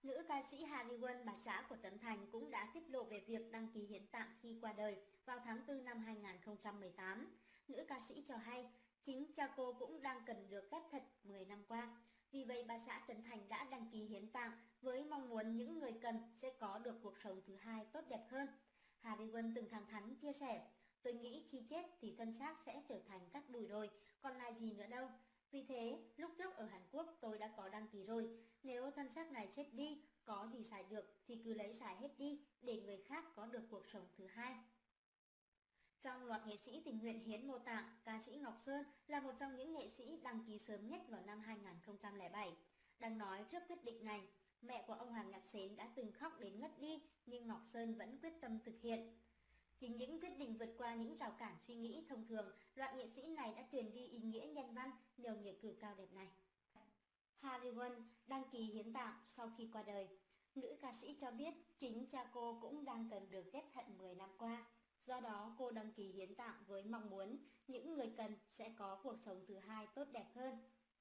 Nữ ca sĩ Hà Ly Quân, bà xã của Trấn Thành cũng đã tiết lộ về việc đăng ký hiến tạng khi qua đời vào tháng 4 năm 2018. Nữ ca sĩ cho hay, chính cha cô cũng đang cần được ghép thận 10 năm qua. Vì vậy, bà xã Trấn Thành đã đăng ký hiến tạng với mong muốn những người cần sẽ có được cuộc sống thứ hai tốt đẹp hơn. Hà Ly Quân từng thẳng thắn chia sẻ, tôi nghĩ khi chết thì thân xác sẽ trở thành cát bụi rồi, còn là gì nữa đâu. Vì thế, lúc trước ở Hàn Quốc tôi đã có đăng ký rồi, nếu thân xác này chết đi, có gì xài được thì cứ lấy xài hết đi để người khác có được cuộc sống thứ hai. Trong loạt nghệ sĩ tình nguyện hiến mô tạng, ca sĩ Ngọc Sơn là một trong những nghệ sĩ đăng ký sớm nhất vào năm 2007. Đang nói trước quyết định này, mẹ của ông Hoàng Nhạc Xến đã từng khóc đến ngất đi nhưng Ngọc Sơn vẫn quyết tâm thực hiện. Chính những quyết định vượt qua những rào cản suy nghĩ thông thường, loại nghệ sĩ này đã truyền đi ý nghĩa nhân văn nhờ nghĩa cử cao đẹp này. Hà Ly Quân đăng ký hiến tạng sau khi qua đời. Nữ ca sĩ cho biết chính cha cô cũng đang cần được ghép thận 10 năm qua. Do đó cô đăng ký hiến tạng với mong muốn những người cần sẽ có cuộc sống thứ hai tốt đẹp hơn.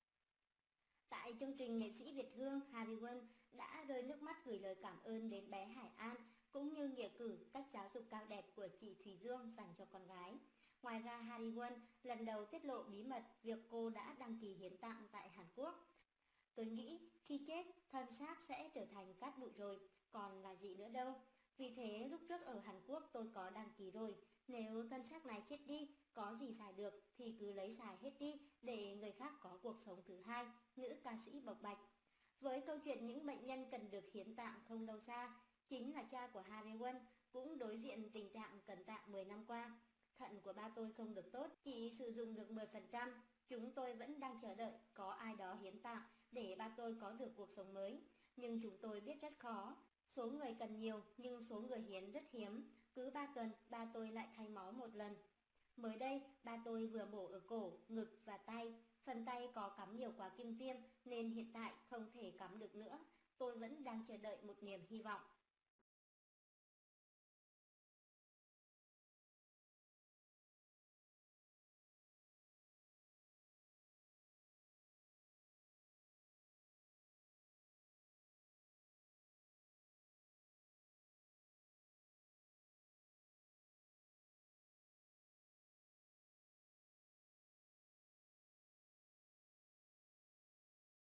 Tại chương trình nghệ sĩ Việt Hương, Hà Ly Quân đã rơi nước mắt gửi lời cảm ơn đến bé Hải An cũng như nghĩa cử cách giáo dục cao đẹp của chị Thùy Dương dành cho con gái. Ngoài ra, Hà Ly Quân lần đầu tiết lộ bí mật việc cô đã đăng ký hiến tạng tại Hàn Quốc. Tôi nghĩ khi chết, thân xác sẽ trở thành cát bụi rồi, còn là gì nữa đâu. Vì thế lúc trước ở Hàn Quốc tôi có đăng ký rồi, nếu thân xác này chết đi, có gì xài được thì cứ lấy xài hết đi để người khác có cuộc sống thứ hai, nữ ca sĩ bộc bạch. Với câu chuyện những bệnh nhân cần được hiến tạng không lâu xa, chính là cha của Hà Ly Quân cũng đối diện tình trạng cần tạng 10 năm qua. Thận của ba tôi không được tốt, chỉ sử dụng được 10%. Chúng tôi vẫn đang chờ đợi có ai đó hiến tạng để ba tôi có được cuộc sống mới. Nhưng chúng tôi biết rất khó. Số người cần nhiều nhưng số người hiến rất hiếm. Cứ 3 tuần ba tôi lại thay máu một lần. Mới đây, ba tôi vừa mổ ở cổ, ngực và tay. Phần tay có cắm nhiều quả kim tiêm nên hiện tại không thể cắm được nữa. Tôi vẫn đang chờ đợi một niềm hy vọng.